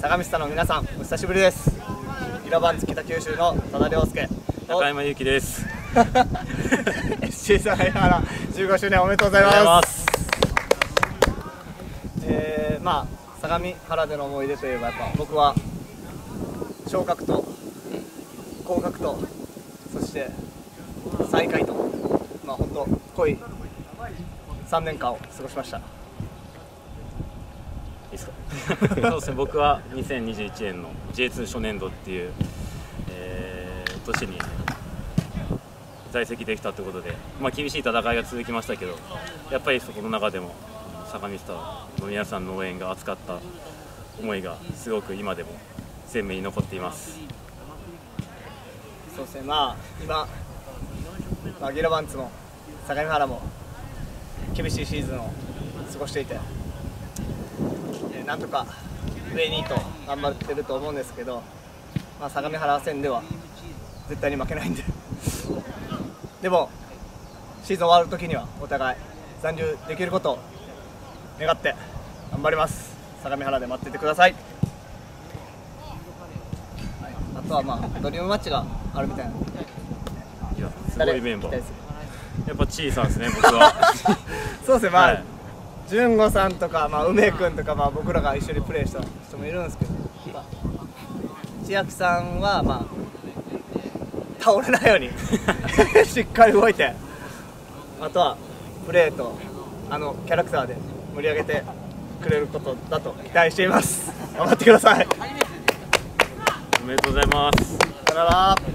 相模下の皆さん、お久しぶりです。イラバンツ北九州の多田亮介、 中山由紀です。 SC 相模原15周年おめでとうございます。相模原での思い出といえば、やっぱ僕は昇格と降格と、そして最下位と、本当濃い3年間を過ごしました。いいですか。そうですね、僕は2021年の J2 初年度っていう、年に在籍できたということで、厳しい戦いが続きましたけど、やっぱりそこの中でも相模スターの皆さんの応援が熱かった思いがすごく今でも鮮明に残っています。 そうですね、今、ギラバンツも相模原も厳しいシーズンを過ごしていて、なんとか上にと頑張ってると思うんですけど、相模原戦では絶対に負けないんででもシーズン終わるときにはお互い残留できることを願って頑張ります。相模原で待っててください。あとはドリームマッチがあるみたいな。 いや、すごいメンバー。やっぱチーさんですね、僕は。 そうですね、純吾さんとか、梅君とか、僕らが一緒にプレーした人もいるんですけど、千秋さんは倒れないようにしっかり動いて、あとはプレーとキャラクターで盛り上げてくれることだと期待しています。頑張ってください。 おめでとうございます。 さよなら。